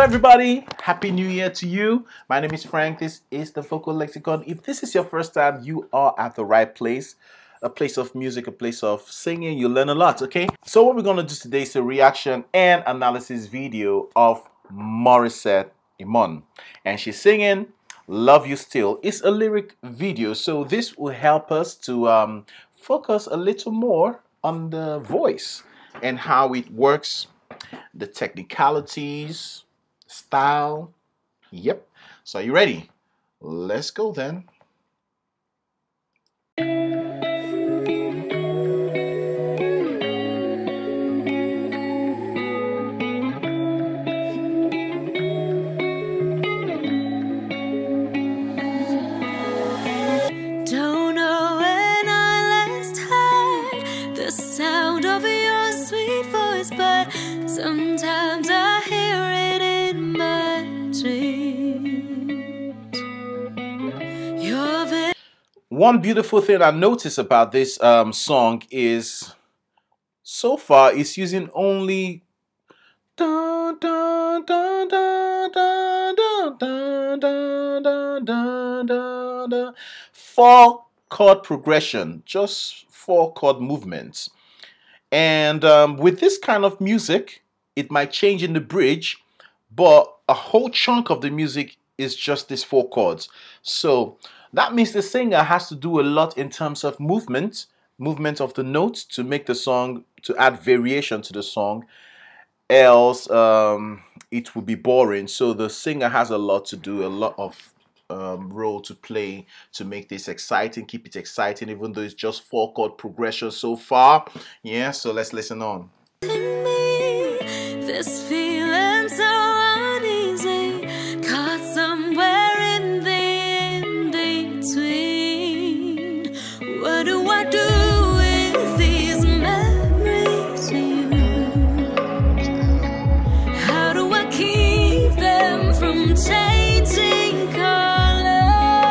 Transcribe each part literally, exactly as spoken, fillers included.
everybody, happy new year to you. My name is Frank. This is the Vocal Lexicon. If this is your first time, you are at the right place. A place of music, a place of singing. You learn a lot, okay? So what we're going to do today is a reaction and analysis video of Morissette Imon, and she's singing Love You Still. It's a lyric video, so this will help us to um, focus a little more on the voice and how it works, the technicalities, style. Yep. So are you ready? Let's go then. Don't know when I last heard the sound of your sweet voice, but sometimes I hear it in my dreams. You're very One beautiful thing I noticed about this um, song is so far it's using only da, da, da, da, da, da, da, da, da, da, da, da. four chord progression, just four chord movements. And um, with this kind of music, it might change in the bridge, but a whole chunk of the music is just these four chords. So that means the singer has to do a lot in terms of movement, movement of the notes to make the song, to add variation to the song. Else um, it would be boring. So the singer has a lot to do, a lot of um, role to play to make this exciting, keep it exciting, even though it's just four chord progression so far. Yeah, so let's listen on. in me, this feeling so uneasy, caught somewhere in the in-between. What do I do with these memories of you? How do I keep them from changing color?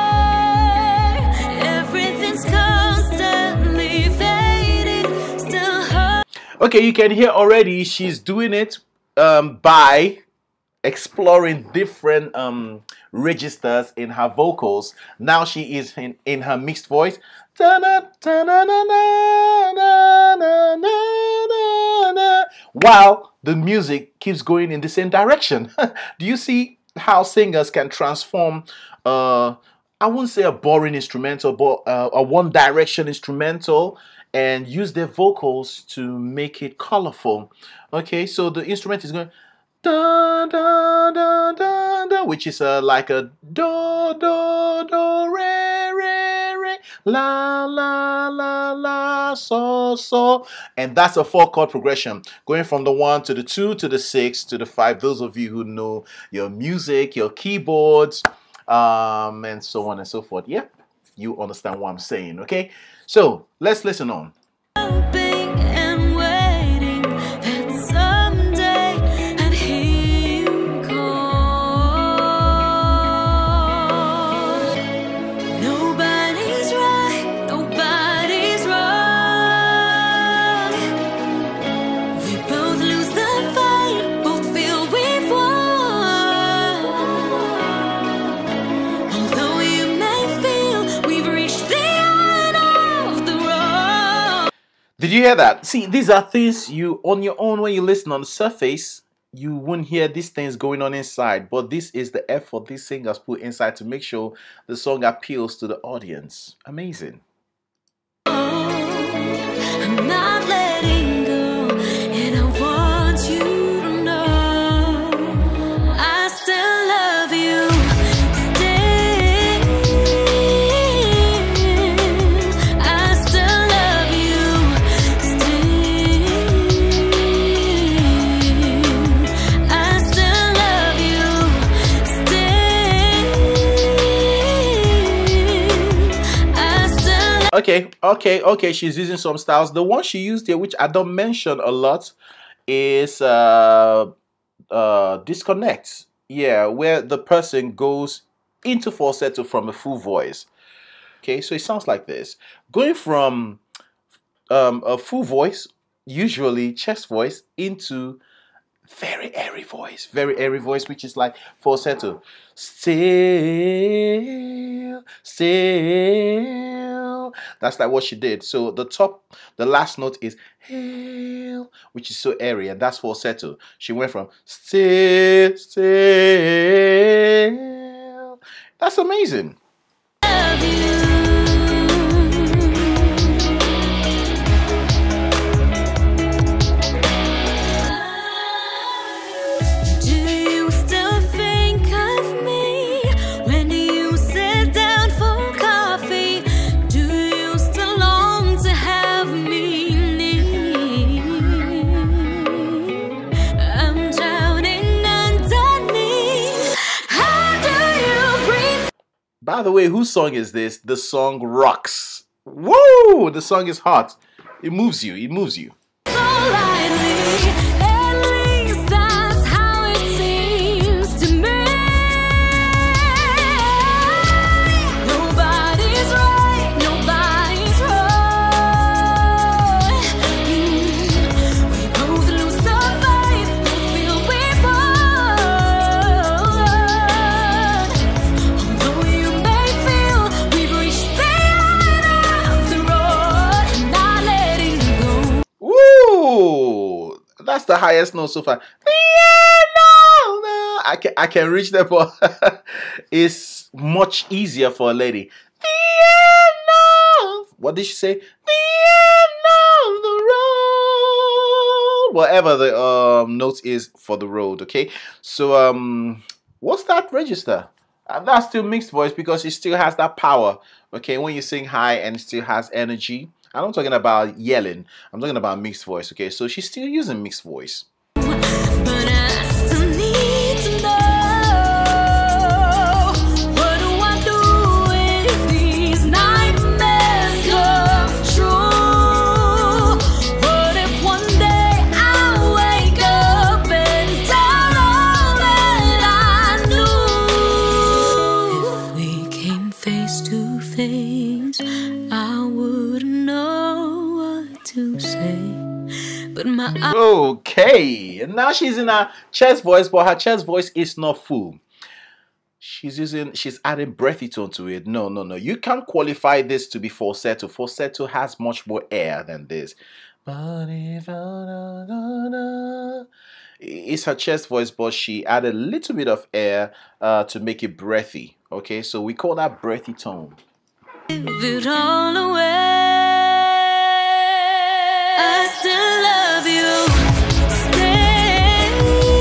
Everything's constantly fading, still hurt. Okay, you can hear already she's doing it um, by exploring different um, registers in her vocals. Now she is in, in her mixed voice. While the music keeps going in the same direction. Do you see how singers can transform, uh, I wouldn't say a boring instrumental, but uh, a one direction instrumental, and use their vocals to make it colorful? Okay, so the instrument is going da da da da da, which is uh, like a do do do re re re la la la la so so, and that's a four chord progression going from the one to the two to the six to the five. Those of you who know your music, your keyboards, um, and so on and so forth, yeah, you understand what I'm saying. Okay, so let's listen on. Hoping and waiting that someday I'd hear you call. Nobody's right, nobody's wrong. We both lose the fight, both feel we've won. Although you may feel we've reached the end of the road. Did you hear that? See, these are things you, on your own, when you listen on the surface, you wouldn't hear these things going on inside. But this is the effort these singers put inside to make sure the song appeals to the audience. Amazing. I'm not letting go, and I want you to know I still love you. Still, I still love you. Still, I still love you. Still, I still. Okay, okay, okay. She's using some styles. The one she used here, which I don't mention a lot, is uh, uh, disconnect. Yeah, where the person goes into falsetto from a full voice. Okay, so it sounds like this. Going from um, a full voice, usually chest voice, into Very airy voice, very airy voice, which is like falsetto. Still, still. That's like what she did. So the top, the last note is hail, which is so airy, and that's falsetto. She went from still, still. That's amazing. By the way, whose song is this? The song rocks. Whoa! The song is hot. It moves you. It moves you. That's the highest note so far. I can I can reach that, but it's much easier for a lady. What did she say? The end of the road. Whatever the um note is for the road. Okay. So um, what's that register? And that's still mixed voice because it still has that power. Okay, when you sing high and it still has energy. I'm not talking about yelling. I'm talking about mixed voice. Okay, so she's still using mixed voice. But I still need to know, what do I do if these nightmares come true? What if one day I wake up and tell all that I knew? If we came face to face, I wouldn't know what to say. But my okay, and now she's in her chest voice, but her chest voice is not full. She's using, she's adding breathy tone to it. No, no, no. You can't qualify this to be falsetto. Falsetto has much more air than this. It's her chest voice, but she added a little bit of air uh, to make it breathy. Okay, so we call that breathy tone. Give it all away. I still love you. Still,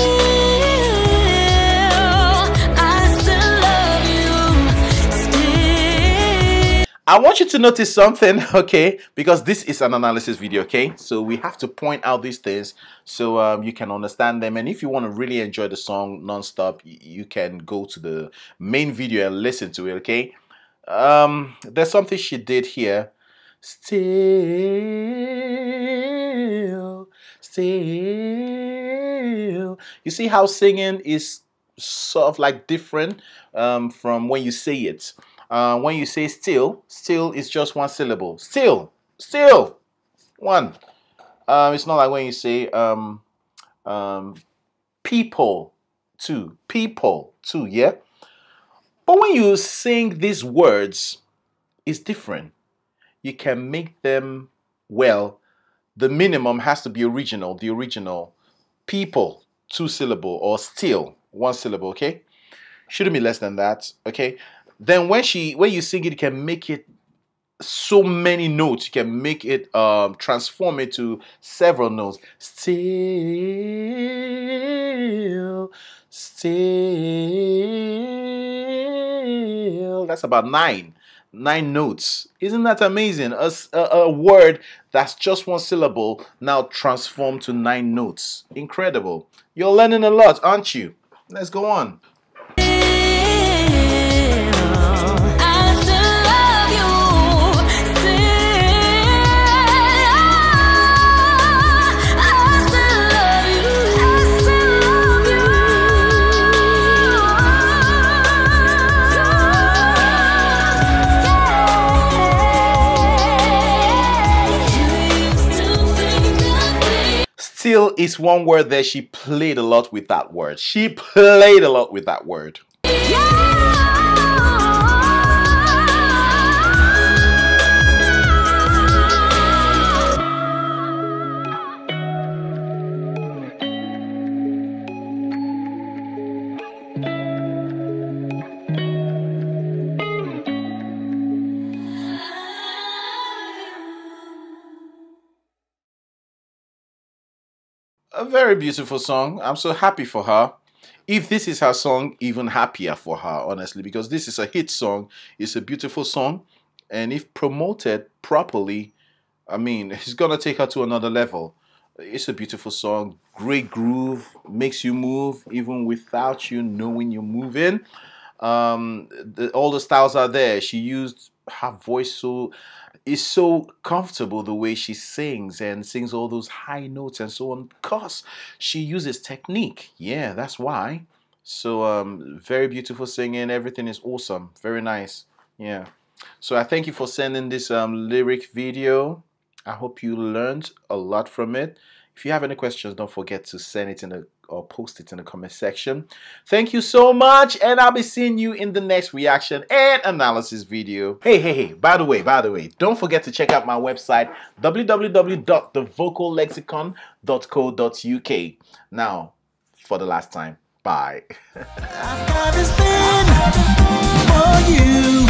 I still love you. Still. I want you to notice something, okay? Because this is an analysis video, okay? So we have to point out these things so um, you can understand them. And if you want to really enjoy the song non-stop, you can go to the main video and listen to it, okay? Um, there's something she did here. Still, still. You see how singing is sort of like different um, from when you say it. Uh, when you say still, still is just one syllable. Still, still, one. Um, it's not like when you say um, um, people, two, people, two, yeah? But when you sing these words, it's different. You can make them, well, the minimum has to be original, the original. People, two syllable, or still, one syllable, okay? Shouldn't be less than that, okay? Then when she, when you sing it, you can make it so many notes. You can make it, um, transform it to several notes. Still, still. That's about nine. Nine notes. Isn't that amazing? A, a, a word that's just one syllable now transformed to nine notes. Incredible. You're learning a lot, aren't you? Let's go on. still is one word there. She played a lot with that word. She played a lot with that word. A very beautiful song. I'm so happy for her. If this is her song, even happier for her, honestly, because this is a hit song. It's a beautiful song. And if promoted properly, I mean, it's going to take her to another level. It's a beautiful song. Great groove. Makes you move even without you knowing you're moving. Um, the, all the styles are there. She used her voice so... It's so comfortable the way she sings and sings all those high notes and so on, because she uses technique. Yeah, that's why. So um, very beautiful singing. Everything is awesome. Very nice. Yeah. So I thank you for sending this um, lyric video. I hope you learned a lot from it. If you have any questions, don't forget to send it in the or post it in the comment section. Thank you so much, and I'll be seeing you in the next reaction and analysis video. Hey, hey, hey, by the way, by the way, don't forget to check out my website, w w w dot the vocal lexicon dot co dot u k. Now, for the last time, bye. I've got this thing for you.